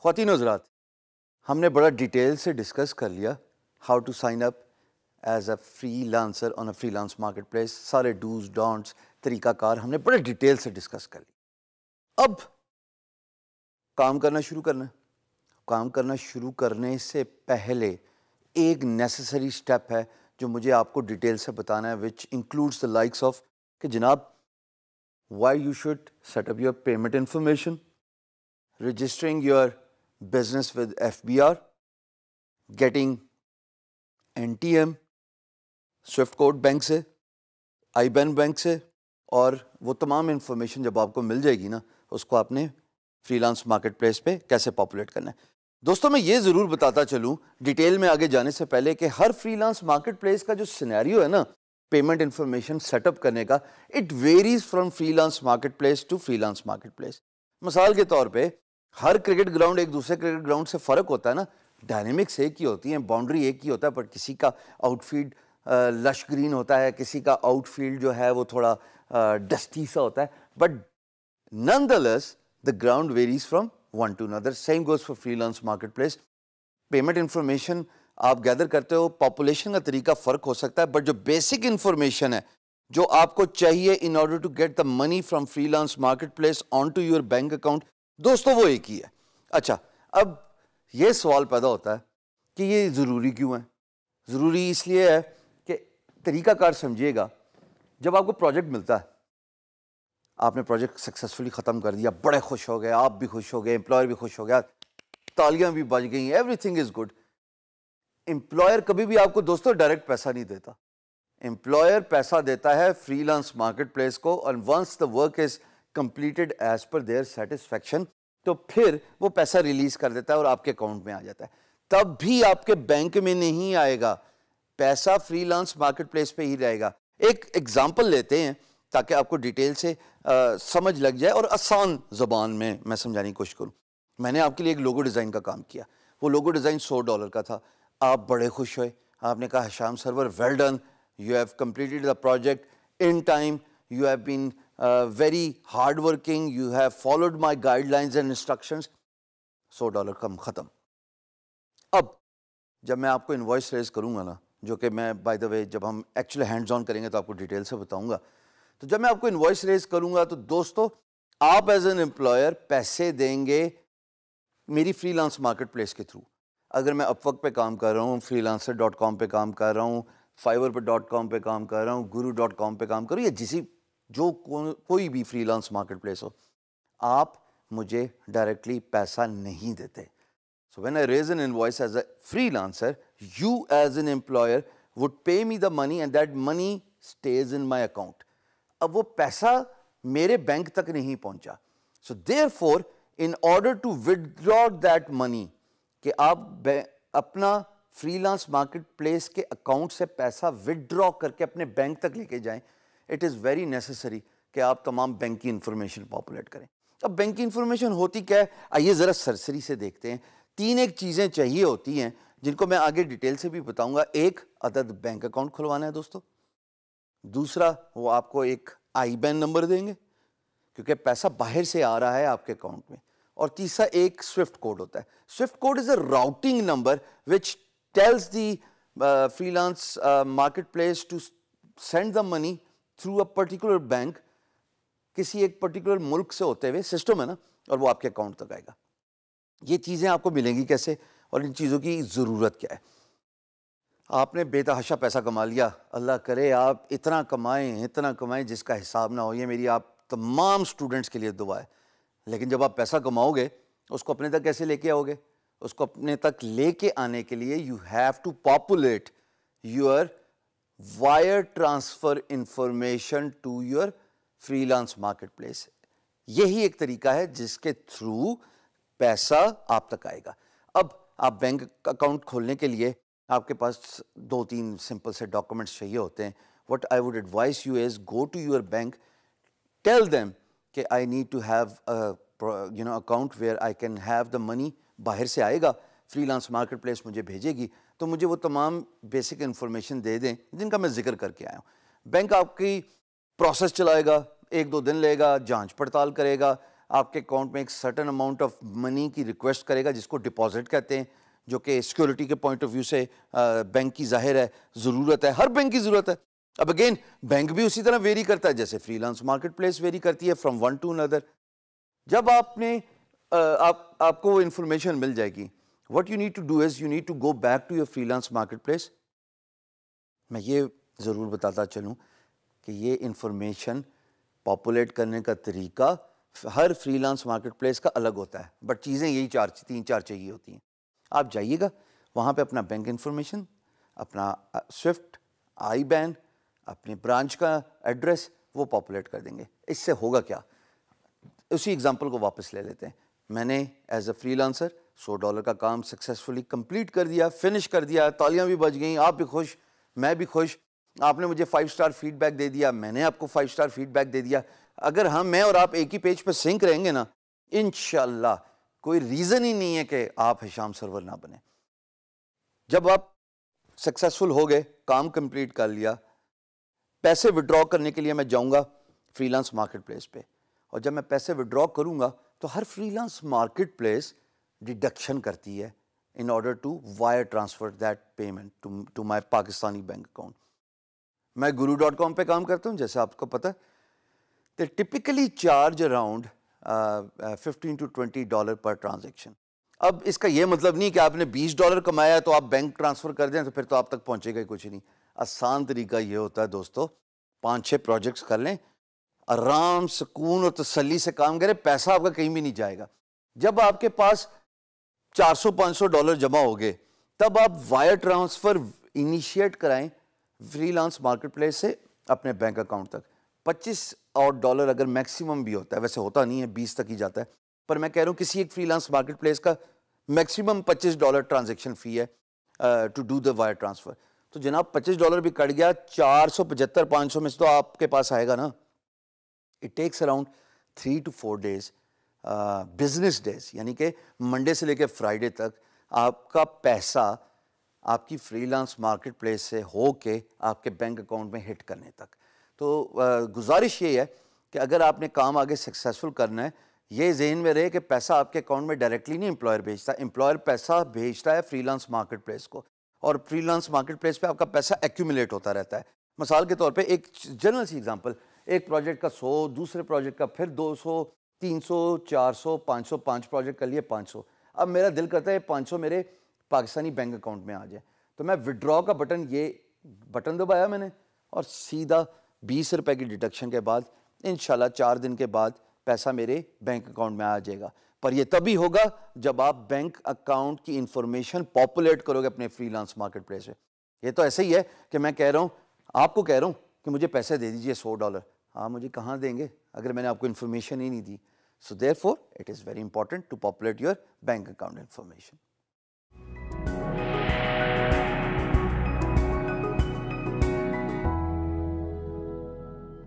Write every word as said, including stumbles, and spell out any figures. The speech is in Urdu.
خواتین و حضرات، ہم نے بڑا ڈیٹیل سے ڈسکس کر لیا how to sign up as a freelancer on a freelance marketplace. سارے ڈوز ڈونٹس طریقہ کار ہم نے بڑے ڈیٹیل سے ڈسکس کر لیا. اب کام کرنا شروع کرنا ہے. کام کرنا شروع کرنے سے پہلے ایک نیسسری اسٹیپ ہے جو مجھے آپ کو ڈیٹیل سے بتانا ہے, which includes the likes of کہ جناب why you should set up your payment information, registering your business with F B R, getting N T M, Swift Code bank سے, آئی بین بینک سے, اور وہ تمام انفارمیشن جب آپ کو مل جائے گی نا, اس کو آپ نے فری لانس مارکیٹ پلیس پہ کیسے پاپولیٹ کرنا ہے. دوستوں میں یہ ضرور بتاتا چلوں ڈیٹیل میں آگے جانے سے پہلے کہ ہر فری لانس مارکیٹ پلیس کا جو سینیریو ہے نا پیمنٹ انفارمیشن سیٹ اپ کرنے کا, it varies from freelance marketplace to freelance marketplace. مثال کے طور پہ ہر کرکٹ گراؤنڈ ایک دوسرے کرکٹ گراؤنڈ سے فرق ہوتا ہے نا, ڈائنامکس ایک ہی ہوتی ہیں, باؤنڈری ایک ہی ہوتا ہے, پر کسی کا آؤٹ فیلڈ لش گرین ہوتا ہے, کسی کا آؤٹ فیلڈ جو ہے وہ تھوڑا ڈسٹی سا ہوتا ہے, but nonetheless the ground varies from one to another. Same goes for freelance marketplace. Payment information آپ گیدر کرتے ہو, پاپولیشن کا طریقہ فرق ہو سکتا ہے, بٹ جو بیسک انفارمیشن ہے جو آپ کو چاہیے in order to get the money from freelance marketplace on to your bank account, دوستوں وہ ایک ہی ہے. اچھا, اب یہ سوال پیدا ہوتا ہے کہ یہ ضروری کیوں ہے؟ ضروری اس لیے ہے کہ طریقہ کار سمجھیے گا. جب آپ کو پروجیکٹ ملتا ہے, آپ نے پروجیکٹ سکسیسفلی ختم کر دیا, بڑے خوش ہو گئے, آپ بھی خوش ہو گئے, امپلائر بھی خوش ہو گیا, تالیاں بھی بج گئیں, everything is good. Employer کبھی بھی آپ کو دوستوں ڈائریکٹ پیسہ نہیں دیتا. امپلائر پیسہ دیتا ہے فری لانس مارکیٹ پلیس کو, اور once the work is completed as per their satisfaction, تو پھر وہ پیسہ ریلیز کر دیتا ہے اور آپ کے اکاؤنٹ میں آ جاتا ہے. تب بھی آپ کے بینک میں نہیں آئے گا, پیسہ فری لانس مارکیٹ پلیس پہ ہی رہے گا. ایک ایگزامپل لیتے ہیں تاکہ آپ کو ڈیٹیل سے سمجھ لگ جائے اور آسان زبان میں میں سمجھانے کی کوشش کروں. میں نے آپ کے لیے ایک لوگو ڈیزائن کا کام کیا. وہ لوگو ڈیزائن سو ڈالر کا تھا. آپ بڑے خوش ہوئے, آپ نے کہا Hisham Sarwar well done, you have completed the project in time, you have been uh, very hard working, you have followed my guidelines and instructions. سو ڈالر کم ختم. اب جب میں آپ کو انوائس ریز کروں گا نا, جو کہ میں بائی دا وے جب ہم ایکچولی ہینڈز آن کریں گے تو آپ کو ڈیٹیل سے بتاؤں گا, تو جب میں آپ کو انوائس ریز کروں گا تو دوستو آپ ایز این امپلائر پیسے دیں گے میری فری لانس مارکیٹ پلیس کے تھرو. اگر میں اپ ورک پہ کام کر رہا ہوں, فری لانسر ڈاٹ کام پہ کام کر رہا ہوں, فائیور پہ ڈاٹ کام پہ کام کر رہا ہوں, گرو ڈاٹ کام پہ کام کروں, یا جسی جو کوئی بھی فری لانس مارکیٹ پلیس ہو, آپ مجھے ڈائریکٹلی پیسہ نہیں دیتے. So when I raise an invoice as a freelancer, you as an employer would pay me the money and that money stays in my account. اب وہ پیسہ میرے بینک تک نہیں پہنچا. So therefore in order to withdraw that money, کہ آپ اپنا فری لانس مارکیٹ پلیس کے اکاؤنٹ سے پیسہ ودرا کر کے اپنے بینک تک لے کے جائیں, اٹ از ویری نیسسری کہ آپ تمام بینک کی انفارمیشن پاپولیٹ کریں. اب بینک کی انفارمیشن ہوتی کیا ہے, آئیے ذرا سرسری سے دیکھتے ہیں. تین ایک چیزیں چاہیے ہوتی ہیں جن کو میں آگے ڈیٹیل سے بھی بتاؤں گا. ایک عدد بینک اکاؤنٹ کھلوانا ہے دوستو, دوسرا وہ آپ کو ایک آئی بین نمبر دیں گے کیونکہ پیسہ باہر سے آ رہا ہے آپ کے اکاؤنٹ میں, اور تیسرا ایک سوئفٹ کوڈ ہوتا ہے. SWIFT code is a routing number which tells the freelance marketplace to send the money through a particular bank, کسی ایک پرٹیکولر ملک سے ہوتے ہوئے سسٹم ہے نا, اور وہ آپ کے اکاؤنٹ تک آئے گا. یہ چیزیں آپ کو ملیں گی کیسے, اور ان چیزوں کی ضرورت کیا ہے؟ آپ نے بے تحاشا پیسہ کما لیا, اللہ کرے آپ اتنا کمائیں اتنا کمائیں جس کا حساب نہ ہو. یہ میری آپ تمام اسٹوڈنٹس کے لیے دعا ہے. لیکن جب آپ پیسہ کماؤ گے اس کو اپنے تک کیسے لے کے آؤ گے؟ اس کو اپنے تک لے کے آنے کے لیے you have to populate your wire transfer information to your freelance marketplace. یہی ایک طریقہ ہے جس کے تھرو پیسہ آپ تک آئے گا. اب آپ بینک اکاؤنٹ کھولنے کے لیے آپ کے پاس دو تین سمپل سے ڈاکومنٹس چاہیے ہوتے ہیں. What I would advise you is go to your bank, tell them کہ I need to have a you know account where I can have the money. باہر سے آئے گا, فری لانس مارکیٹ پلیس مجھے بھیجے گی, تو مجھے وہ تمام بیسک انفارمیشن دے دیں جن کا میں ذکر کر کے آیا ہوں. بینک آپ کی پروسیس چلائے گا, ایک دو دن لے گا, جانچ پڑتال کرے گا, آپ کے اکاؤنٹ میں ایک سرٹن اماؤنٹ آف منی کی ریکویسٹ کرے گا جس کو ڈپازٹ کہتے ہیں, جو کہ سیکورٹی کے پوائنٹ آف ویو سے بینک کی ظاہر ہے ضرورت ہے, ہر بینک کی ضرورت ہے. اب اگین بینک بھی اسی طرح ویری کرتا ہے جیسے freelance marketplace vary کرتی ہے فرام ون ٹو اندر. جب آپ نے آپ آپ کو وہ انفارمیشن مل جائے گی, what you need to do is you need to go back to your freelance marketplace. میں یہ ضرور بتاتا چلوں کہ یہ انفارمیشن پاپولیٹ کرنے کا طریقہ ہر فری لانس مارکیٹ پلیس کا الگ ہوتا ہے, بٹ چیزیں یہی چار تین چار چاہیے ہوتی ہیں. آپ جائیے گا وہاں پہ اپنا بینک انفارمیشن, اپنا سوئفٹ, آئی بین, اپنے برانچ کا ایڈریس وہ پاپولیٹ کر دیں گے. اس سے ہوگا کیا, اسی ایگزامپل کو واپس لے لیتے ہیں. میں نے ایز اے فری لانسر سو ڈالر کا کام سکسیزفلی کمپلیٹ کر دیا, فنش کر دیا, تالیاں بھی بج گئیں, آپ بھی خوش, میں بھی خوش. آپ نے مجھے فائیو سٹار فیڈ بیک دے دیا, میں نے آپ کو فائیو سٹار فیڈ بیک دے دیا. اگر ہم میں اور آپ ایک ہی پیج پہ سنک رہیں گے نا, انشاءاللہ کوئی ریزن ہی نہیں ہے کہ آپ ہشام سرور نہ بنے. جب آپ سکسیزفل ہو گئے, کام کمپلیٹ کر لیا, پیسے وڈرا کرنے کے لیے میں جاؤں گا فری لانس مارکیٹ پلیس پہ, اور جب میں پیسے وڈرا کروں گا تو ہر freelance marketplace deduction کرتی ہے in order to wire transfer that payment to my Pakistani bank account. میں گرو ڈاٹ کام پہ کام کرتا ہوں, جیسے آپ کو پتہ ہے, they typically charge around fifteen to twenty dollar per transaction. اب اس کا یہ مطلب نہیں کہ آپ نے بیس ڈالر کمایا تو آپ بینک ٹرانسفر کر دیں تو پھر تو آپ تک پہنچے گا ہی کچھ نہیں. آسان طریقہ یہ ہوتا ہے دوستو, پانچ چھ پروجیکٹس کر لیں, آرام سکون اور تسلی سے کام کریں, پیسہ آپ کا کہیں بھی نہیں جائے گا. جب آپ کے پاس چار سو پانچ سو ڈالر جمع ہو گئے تب آپ وائر ٹرانسفر انیشیٹ کرائیں فری لانس مارکیٹ پلیس سے اپنے بینک اکاؤنٹ تک. پچیس اور ڈالر اگر میکسیمم بھی ہوتا ہے, ویسے ہوتا نہیں ہے, بیس تک ہی جاتا ہے, پر میں کہہ رہا ہوں کسی ایک فری لانس مارکیٹ پلیس کا میکسیمم پچیس ڈالر ٹرانزیکشن فی ہے to do the wire transfer. تو جناب پچیس ڈالر بھی کٹ گیا, چار سو پچہتر پانچ سو میں سے تو آپ کے پاس آئے گا نا. It takes around three to four days business days, یعنی کہ منڈے سے لے کے فرائیڈے تک آپ کا پیسہ آپ کی فری لانس مارکیٹ پلیس سے ہو کے آپ کے بینک اکاؤنٹ میں ہٹ کرنے تک. تو گزارش یہ ہے کہ اگر آپ نے کام آگے سکسیزفل کرنا ہے, یہ ذہن میں رہے کہ پیسہ آپ کے اکاؤنٹ میں ڈائریکٹلی نہیں امپلائر بھیجتا, امپلائر پیسہ بھیجتا ہے فری لانس مارکیٹ پلیس کو, اور فری لانس مارکیٹ پلیس پہ آپ کا پیسہ ایکومولیٹ ہوتا رہتا ہے. مثال کے طور پہ ایک جنرل سی ایگزامپل, ایک پروجیکٹ کا سو, دوسرے پروجیکٹ کا پھر دو سو, تین سو, چار سو, پانچ سو, پانچ پروجیکٹ کر لیے پانچ سو. اب میرا دل کرتا ہے پانچ سو میرے پاکستانی بینک اکاؤنٹ میں آ جائے, تو میں وڈرا کا بٹن, یہ بٹن دبایا میں نے, اور سیدھا بیس روپے کی ڈیڈکشن کے بعد انشاءاللہ چار دن کے بعد پیسہ میرے بینک اکاؤنٹ میں آ جائے گا. پر یہ تبھی ہوگا جب آپ بینک اکاؤنٹ کی انفارمیشن پاپولیٹ کرو گے اپنے فری لانس مارکیٹ پلیس میں. یہ تو ایسے ہی ہے کہ میں کہہ رہا ہوں, آپ کو کہہ رہا ہوں کہ مجھے پیسے دے دیجئے سو ڈالر, آپ مجھے کہاں دیں گے اگر میں نے آپ کو انفارمیشن ہی نہیں دی. So therefore it is very important to populate your bank account information.